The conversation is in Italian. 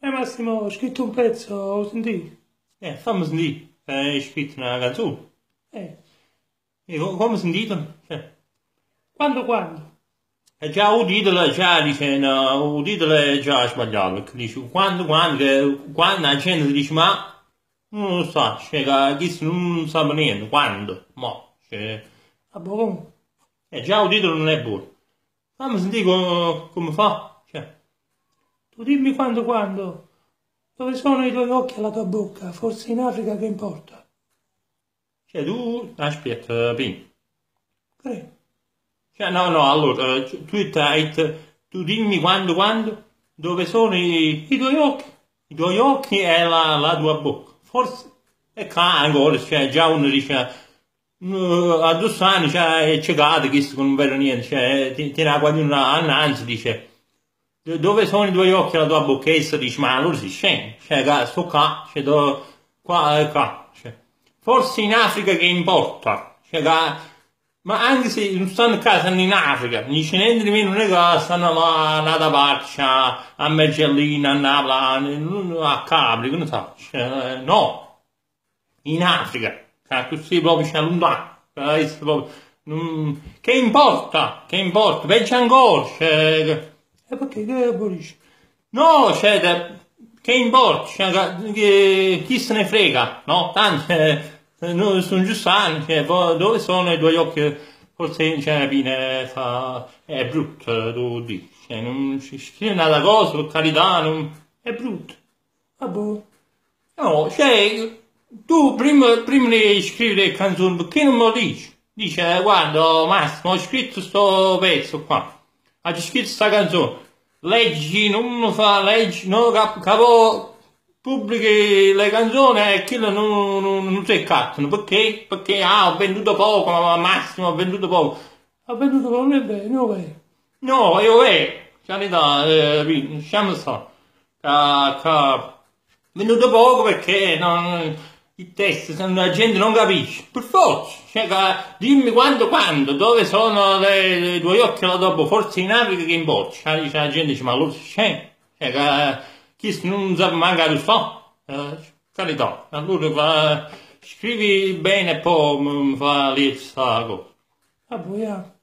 Massimo, ho scritto un pezzo, ho sentito. Fammi sentire, hai scritto una canzone. Eh, E come sentito? Cioè, quando? già il titolo, già dice, no, il titolo è già sbagliato, perché dice quando la gente dice ma non lo so, cioè, che questo non sa niente, quando, cioè, Ah, boh, come? già il titolo non è buono. Fammi sentire come fa, cioè, Tu dimmi quando. Dove sono i tuoi occhi e la tua bocca? Forse in Africa che importa? tu, aspetta, prima. Credo. Cioè, no, allora, tu dimmi quando, dove sono I tuoi occhi? i tuoi occhi e la tua bocca. Forse, è qua ancora, cioè, già uno dice, a 2 anni, cioè, è ciecato, questo che non vedo niente, cioè, ti la guardi annanzi, dice, dove sono i tuoi occhi e la tua bocca? E essa dice, ma allora si scende, cioè, sto qua, cioè, qua e qua, cioè. Forse in Africa che importa, cioè, ma anche se non stanno a casa, stanno in Africa, non c'è niente di meno, non è che stanno là da parte, a Mergellina, a Napoli, a Capri, che ne so, cioè, no, in Africa, cioè, così proprio c'è lontano, che importa, peggio ancora, cioè, E perché? Che abolisci? no, cioè, che importa, cioè, chi se ne frega, no, tanto, noi sono giusto anni, cioè, dove sono i tuoi occhi? Forse cioè, alla fine è brutto, tu dici. Cioè, non ci scrive una cosa, per carità, è brutto. Ah, boh. No, cioè, tu prima di scrivere canzoni, perché non me lo dici? Dice, guarda, Massimo, ho scritto sto pezzo qua. Ho scritto sta canzone. Leggi, non mi fa, leggi, no, capo, pubblichi le canzoni e quello non si cattano. Perché? Perché, ho venduto poco, ma Massimo, ho venduto poco. Ha venduto con me bene, non è vero. No, io carità, lasciamo stare. Venuto poco perché i testi, la gente non capisce. Per forza, cioè, dimmi quando, dove sono le tue occhi la dopo, forse in Africa che importa. Dice la gente dice, ma lo c'è. Cioè, chi non sa manco lo so. Carità, allora scrivi bene e poi mi fa lì sta cosa. Ah, boh, yeah.